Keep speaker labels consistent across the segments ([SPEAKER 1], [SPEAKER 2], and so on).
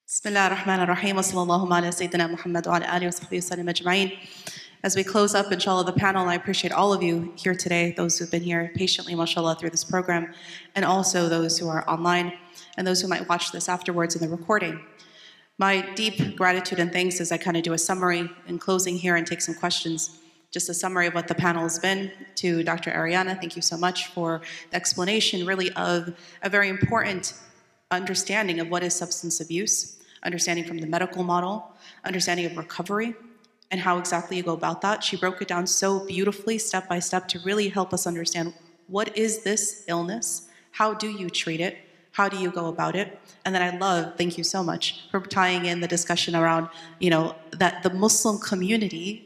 [SPEAKER 1] Bismillah ar-Rahman ar-Rahim wa sallallahu ala Sayyidina Muhammad wa ala alihi wa sahbihi wa sallam ajma'in. As we close up, inshallah, the panel, I appreciate all of you here today, those who've been here patiently, mashallah, through this program, and also those who are online, and those who might watch this afterwards in the recording. My deep gratitude and thanks as I kind of do a summary in closing here and take some questions. Just a summary of what the panel has been. To Dr. Ariana, thank you so much for the explanation, really, of a very important understanding of what is substance abuse, understanding from the medical model, understanding of recovery, and how exactly you go about that. She broke it down so beautifully, step by step, to really help us understand what is this illness, how do you treat it, how do you go about it? And then I love, thank you so much, for tying in the discussion around, that the Muslim communities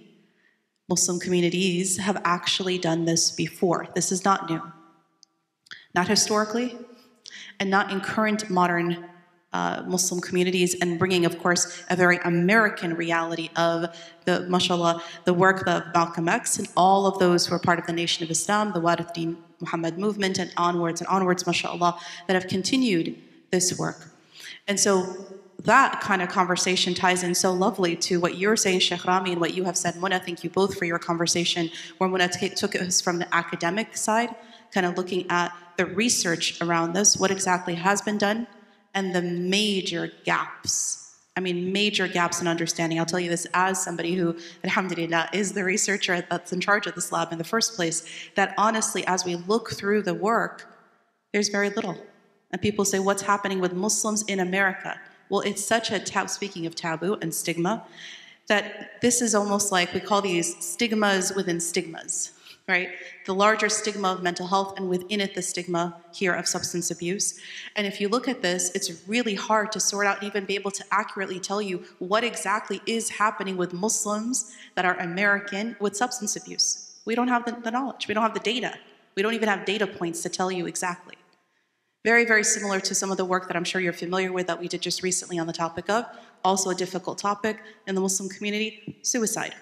[SPEAKER 1] have actually done this before. This is not new. Not historically, and not in current modern Muslim communities, and bringing, of course, a very American reality of the, mashallah, the work of Malcolm X and all of those who are part of the Nation of Islam, the Warith Deen Muhammad movement, and onwards, mashallah, that have continued this work. And so that kind of conversation ties in so lovely to what you're saying, Sheikh Rami, and what you have said, Muna. Thank you both for your conversation, where Muna took us from the academic side, kind of looking at the research around this, what exactly has been done, and the major gaps. I mean, major gaps in understanding. I'll tell you this as somebody who, alhamdulillah, is the researcher that's in charge of this lab in the first place, that honestly, as we look through the work, there's very little. And people say, what's happening with Muslims in America? Well, it's such a speaking of taboo and stigma, that this is almost like, we call these stigmas within stigmas, right? The larger stigma of mental health, and within it the stigma here of substance abuse. And if you look at this, it's really hard to sort out and even be able to accurately tell you what exactly is happening with Muslims that are American with substance abuse. We don't have the knowledge. We don't have the data. We don't even have data points to tell you exactly. Very, very similar to some of the work that I'm sure you're familiar with that we did just recently on the topic of, also a difficult topic in the Muslim community, suicide.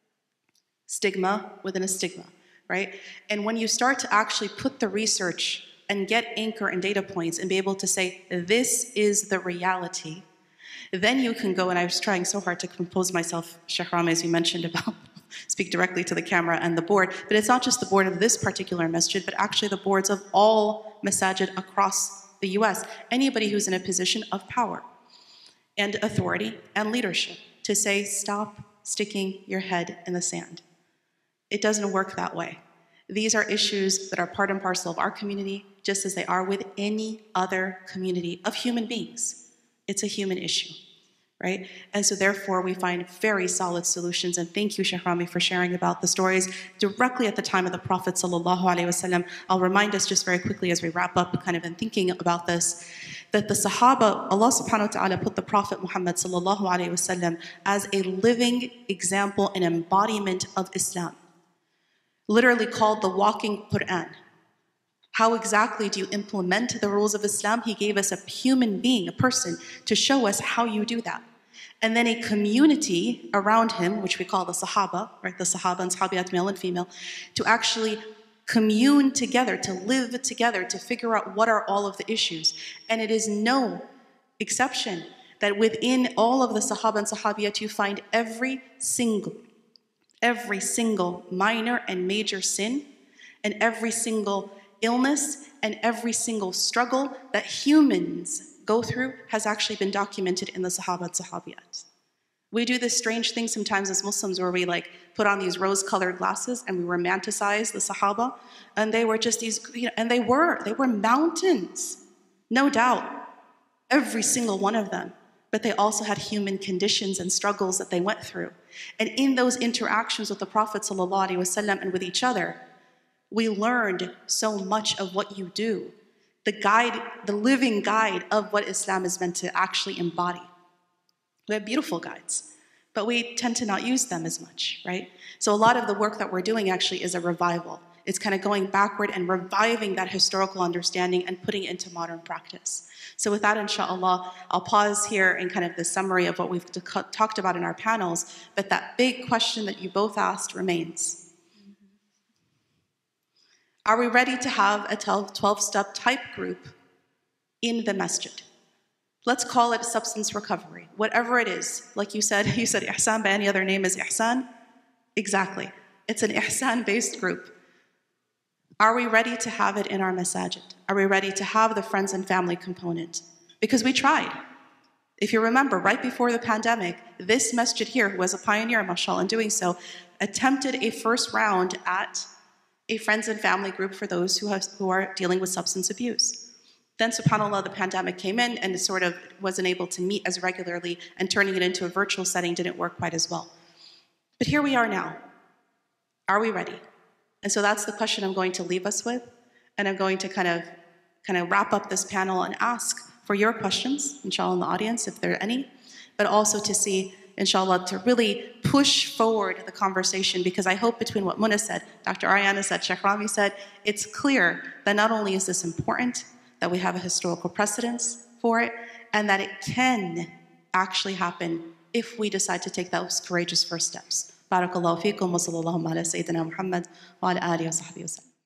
[SPEAKER 1] Stigma within a stigma. Right? And when you start to actually put the research and get anchor and data points and be able to say, this is the reality, then you can go, and I was trying so hard to compose myself, Sheikh Rami, as you mentioned, about speak directly to the camera and the board, but it's not just the board of this particular masjid, but actually the boards of all masajid across the US, anybody who's in a position of power and authority and leadership, to say, stop sticking your head in the sand. It doesn't work that way. These are issues that are part and parcel of our community, just as they are with any other community of human beings. It's a human issue, right? And so therefore we find very solid solutions. And thank you, Sheikh Rami, for sharing about the stories directly at the time of the Prophet ﷺ. I'll remind us just very quickly as we wrap up, kind of in thinking about this, that the Sahaba, Allah subhanahu wa ta'ala put the Prophet Muhammad ﷺ as a living example and embodiment of Islam. Literally called the walking Quran. How exactly do you implement the rules of Islam? He gave us a human being, a person, to show us how you do that. And then a community around him, which we call the Sahaba, right? The Sahaba and Sahabiyat, male and female, to actually commune together, to live together, to figure out what are all of the issues. And it is no exception that within all of the Sahaba and Sahabiyat, you find every single minor and major sin, and every single illness, and every single struggle that humans go through has actually been documented in the Sahaba and Sahabiyat. We do this strange thing sometimes as Muslims where we put on these rose-colored glasses and we romanticize the Sahaba, and they were just these, and they were mountains, no doubt, every single one of them. But they also had human conditions and struggles that they went through. And in those interactions with the Prophet ﷺ and with each other, we learned so much of what you do, the living guide of what Islam is meant to actually embody. We have beautiful guides, but we tend to not use them as much, right? So a lot of the work that we're doing actually is a revival. It's kind of going backward and reviving that historical understanding and putting it into modern practice. So with that, inshallah, I'll pause here in kind of the summary of what we've talked about in our panels, but that big question that you both asked remains. Are we ready to have a 12-step type group in the masjid? let's call it substance recovery, whatever it is. Like you said ihsan by any other name is ihsan. Exactly. It's an ihsan-based group. Are we ready to have it in our masajid? Are we ready to have the friends and family component? Because we tried. If you remember, right before the pandemic, this masjid here, who was a pioneer, mashallah, in doing so, attempted a first round at a friends and family group for those who are dealing with substance abuse. Then, subhanAllah, the pandemic came in and it sort of wasn't able to meet as regularly, and turning it into a virtual setting didn't work quite as well. But here we are now. Are we ready? And so that's the question I'm going to leave us with. And I'm going to kind of wrap up this panel and ask for your questions, inshallah, in the audience, if there are any, but also to see, inshallah, to really push forward the conversation, because I hope between what Muna said, Dr. Ariana said, Sheikh Rami said, it's clear that not only is this important, that we have a historical precedence for it, and that it can actually happen if we decide to take those courageous first steps. Barakallahu feekum wa sallallahu ala Sayyidina Muhammad wa ala alihi wa sahbihi wa sallam.